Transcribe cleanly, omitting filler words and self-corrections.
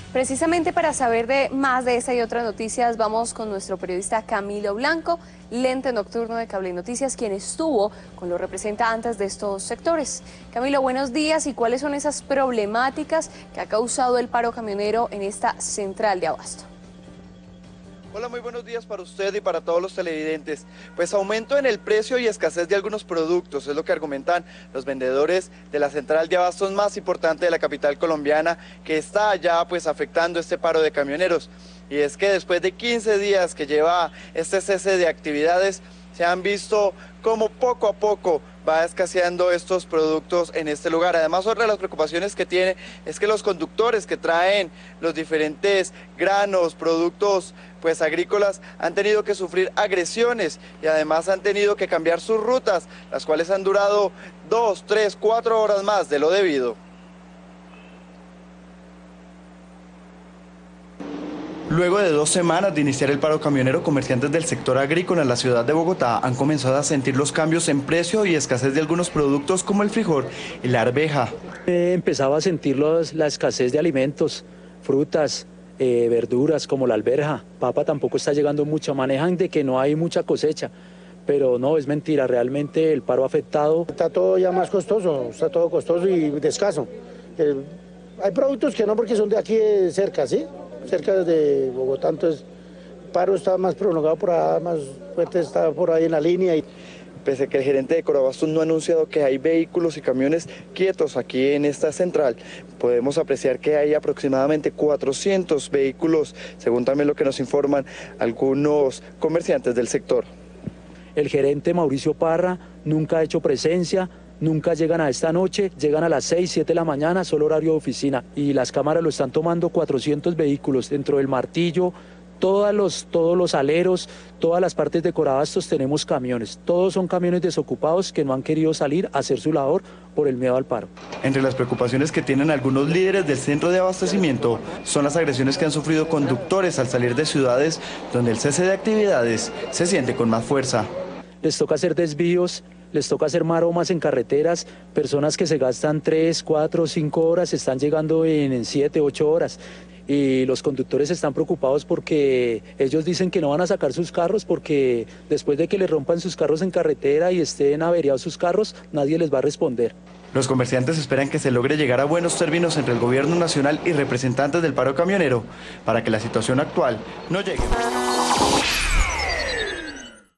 Precisamente para saber más de esta y otras noticias, vamos con nuestro periodista Camilo Blanco, lente nocturno de Cable Noticias, quien estuvo con los representantes de estos sectores. Camilo, buenos días. ¿Y cuáles son esas problemáticas que ha causado el paro camionero en esta central de abasto? Hola, muy buenos días para usted y para todos los televidentes. Pues aumento en el precio y escasez de algunos productos, es lo que argumentan los vendedores de la central de abastos más importante de la capital colombiana, que está ya pues afectando este paro de camioneros. Y es que después de 15 días que lleva este cese de actividades, se han visto como poco a poco va escaseando estos productos en este lugar. Además, otra de las preocupaciones que tiene es que los conductores que traen los diferentes granos, productos pues agrícolas, han tenido que sufrir agresiones y además han tenido que cambiar sus rutas, las cuales han durado 2, 3, 4 horas más de lo debido. Luego de 2 semanas de iniciar el paro camionero, comerciantes del sector agrícola en la ciudad de Bogotá han comenzado a sentir los cambios en precio y escasez de algunos productos como el frijol y la arveja. Empezaba a sentir la escasez de alimentos, frutas, verduras como la alberja, papa tampoco está llegando mucho, manejan de que no hay mucha cosecha, pero no, es mentira, realmente el paro ha afectado. Está todo ya más costoso, está todo costoso y de escaso. Hay productos que no porque son de aquí cerca, ¿sí? Cerca de Bogotá, entonces el paro está más prolongado por allá, más fuerte está por ahí en la línea. Pese a que el gerente de Corabastos no ha anunciado que hay vehículos y camiones quietos aquí en esta central, podemos apreciar que hay aproximadamente 400 vehículos, según también lo que nos informan algunos comerciantes del sector. El gerente Mauricio Parra nunca ha hecho presencia, nunca llegan a esta noche, llegan a las 6, 7 de la mañana, solo horario de oficina, y las cámaras lo están tomando 400 vehículos dentro del Martillo. Todos los aleros, todas las partes de Corabastos tenemos camiones. Todos son camiones desocupados que no han querido salir a hacer su labor por el miedo al paro. Entre las preocupaciones que tienen algunos líderes del centro de abastecimiento son las agresiones que han sufrido conductores al salir de ciudades donde el cese de actividades se siente con más fuerza. Les toca hacer desvíos, les toca hacer maromas en carreteras, personas que se gastan 3, 4, 5 horas están llegando en 7, 8 horas. Y los conductores están preocupados porque ellos dicen que no van a sacar sus carros porque después de que les rompan sus carros en carretera y estén averiados sus carros, nadie les va a responder. Los comerciantes esperan que se logre llegar a buenos términos entre el gobierno nacional y representantes del paro camionero para que la situación actual no llegue.